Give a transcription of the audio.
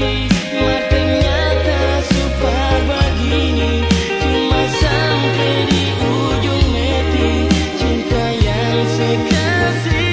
Mar ternyata super begini, cuma sampai di ujung meti cinta yang sekasih.